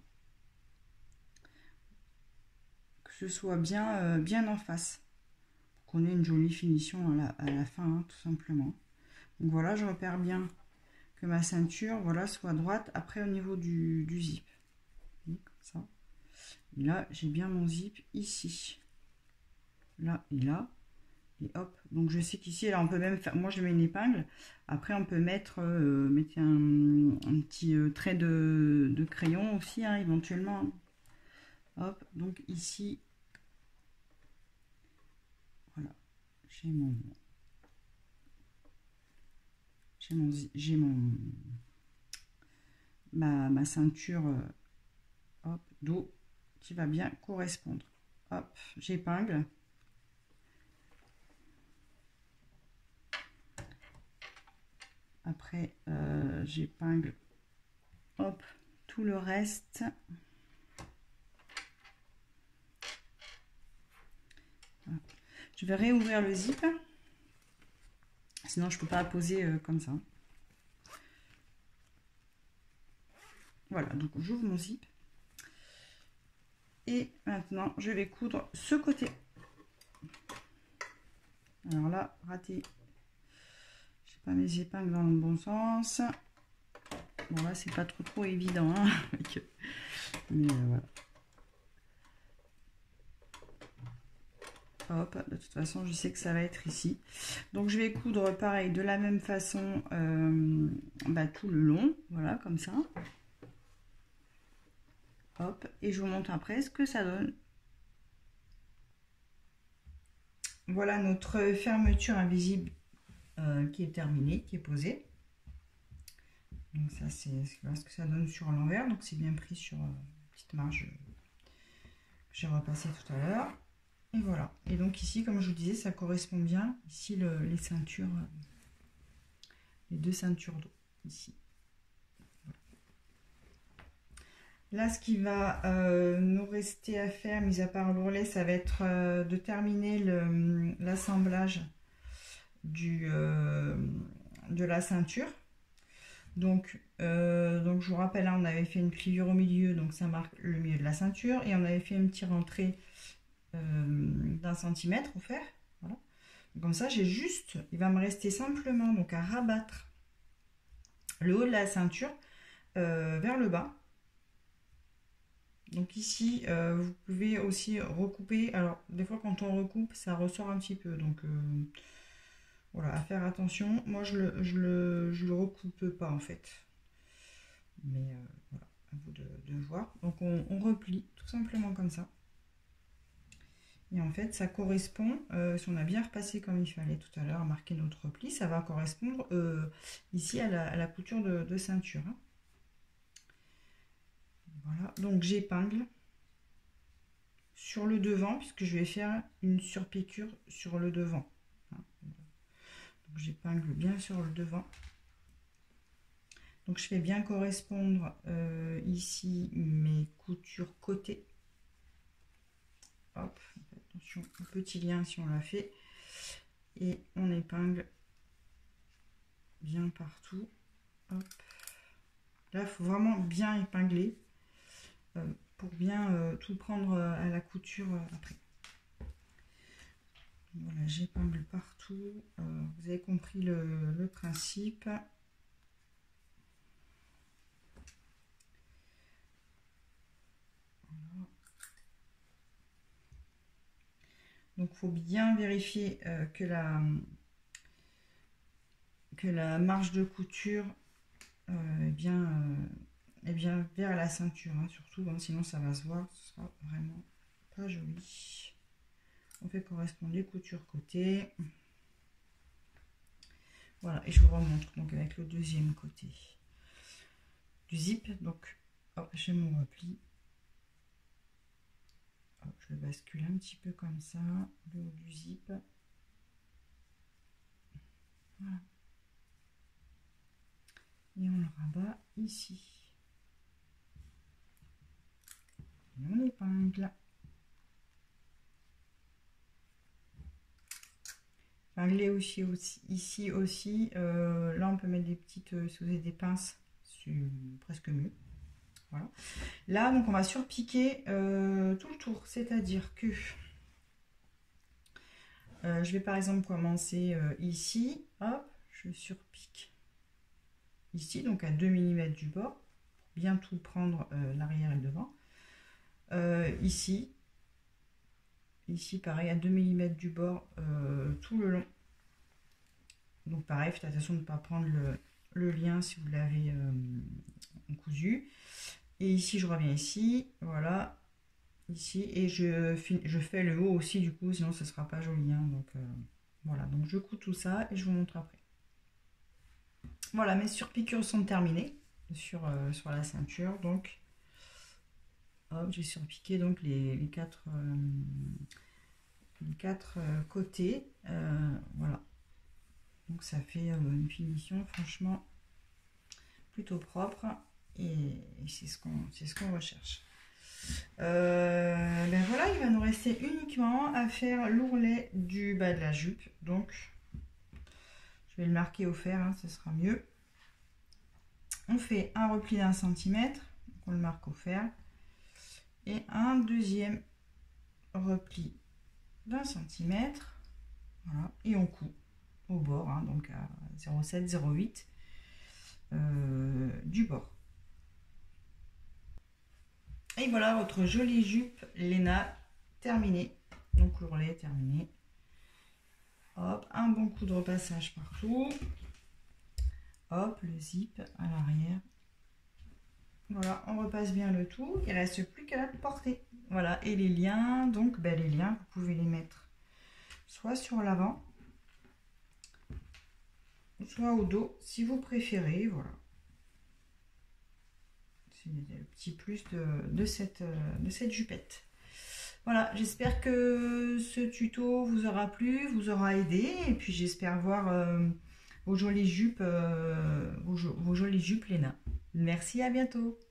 A: Que ce soit bien, euh, bien en face, pour qu'on ait une jolie finition à la, à la fin, hein, tout simplement. Donc voilà, je repère bien que ma ceinture, voilà, soit droite. Après, au niveau du, du zip, comme ça. Et là, j'ai bien mon zip ici. Là et là, et hop, donc je sais qu'ici là on peut même faire, moi je mets une épingle, après on peut mettre euh, mettez un, un petit euh, trait de, de crayon aussi, hein, éventuellement. Hop, donc ici voilà, j'ai mon j'ai mon j'ai mon ma, ma ceinture euh, hop d'eau qui va bien correspondre. Hop, j'épingle. Après, euh, j'épingle, hop, tout le reste. Voilà. Je vais réouvrir le zip, sinon je ne peux pas poser euh, comme ça. Voilà, donc j'ouvre mon zip. Et maintenant, je vais coudre ce côté. Alors là, raté. Pas mes épingles dans le bon sens. Bon là c'est pas trop trop évident, hein, mais euh, voilà. Hop, de toute façon je sais que ça va être ici. Donc je vais coudre pareil de la même façon euh, bah, tout le long, voilà comme ça. Hop, et je vous montre après ce que ça donne. Voilà notre fermeture invisible. Euh, qui est terminé, qui est posé. Donc ça c'est ce que ça donne sur l'envers, donc c'est bien pris sur euh, une petite marge que j'ai repassé tout à l'heure. Et voilà. Et donc ici, comme je vous disais, ça correspond bien. Ici le, les ceintures, euh, les deux ceintures d'eau ici. Voilà. Là, ce qui va euh, nous rester à faire, mis à part l'ourlet, ça va être euh, de terminer l'assemblage du euh, de la ceinture. Donc, euh, donc je vous rappelle, là, on avait fait une pliure au milieu, donc ça marque le milieu de la ceinture, et on avait fait une petite rentrée euh, d'un centimètre au fer. Voilà. Comme ça, j'ai juste, il va me rester simplement donc à rabattre le haut de la ceinture euh, vers le bas. Donc ici, euh, vous pouvez aussi recouper. Alors, des fois, quand on recoupe, ça ressort un petit peu, donc euh, voilà, à faire attention. Moi, je le, je le, je le recoupe pas en fait. Mais euh, voilà, à vous de, de voir. Donc, on, on replie tout simplement comme ça. Et en fait, ça correspond, euh, si on a bien repassé comme il fallait tout à l'heure, marqué notre repli, ça va correspondre euh, ici à la, à la couture de, de ceinture. Hein. Voilà, donc j'épingle sur le devant puisque je vais faire une surpiqûre sur le devant. Donc j'épingle bien sur le devant. Donc je fais bien correspondre euh, ici mes coutures côté. Hop, attention au petit lien si on l'a fait. Et on épingle bien partout. Hop. Là, il faut vraiment bien épingler euh, pour bien euh, tout prendre à la couture euh, après. Voilà, j'épingle partout. Euh, vous avez compris le, le principe. Voilà. Donc, il faut bien vérifier euh, que la que la marge de couture euh, est bien euh, est bien vers la ceinture, hein, surtout, hein, sinon ça va se voir, ce sera vraiment pas joli. On fait correspondre les coutures côté. Voilà, et je vous remontre donc avec le deuxième côté du zip. Donc, hop, j'ai mon repli. Hop, je le bascule un petit peu comme ça, le haut du zip. Voilà. Et on le rabat ici. Et on épingle. Épingler aussi, aussi ici aussi. Euh, là, on peut mettre des petites, euh, si vous avez des pinces, c'est presque mieux. Voilà. Là, donc, on va surpiquer euh, tout le tour, c'est-à-dire que euh, je vais par exemple commencer euh, ici. Hop, je surpique ici, donc à deux millimètres du bord, pour bien tout prendre euh, l'arrière et le devant. Euh, ici, ici pareil, à deux millimètres du bord, euh, tout le long. Donc pareil, faites attention de ne pas prendre le, le lien si vous l'avez euh, cousu. Et ici, je reviens ici, voilà, ici, et je, je fais le haut aussi du coup, sinon ce ne sera pas joli. Hein, donc euh, voilà, donc je couds tout ça et je vous montre après. Voilà, mes surpiqûres sont terminées sur, euh, sur la ceinture. Donc, j'ai surpiqué donc les, les quatre, euh, les quatre euh, côtés. Euh, voilà. Donc ça fait euh, une finition franchement plutôt propre. Et, et c'est ce qu'on c'est ce qu'on recherche. Euh, ben voilà, il va nous rester uniquement à faire l'ourlet du bas de la jupe. Donc, je vais le marquer au fer, hein, ce sera mieux. On fait un repli d'un centimètre, on le marque au fer, et un deuxième repli d'un centimètre, voilà, et on coud au bord, hein, donc à zéro virgule sept zéro virgule huit euh, du bord. Et voilà votre jolie jupe Léna terminée. Donc l'ourlet terminé. Hop, un bon coup de repassage partout. Hop, le zip à l'arrière. Voilà, on repasse bien le tout. Il ne reste plus qu'à la porter. Voilà, et les liens, donc ben, les liens, vous pouvez les mettre soit sur l'avant, soit au dos, si vous préférez. Voilà. C'est le petit plus de, de, cette, de cette jupette. Voilà, j'espère que ce tuto vous aura plu, vous aura aidé. Et puis j'espère voir euh, vos jolies jupes, euh, vos, vos jolies jupes Léna. Merci, à bientôt.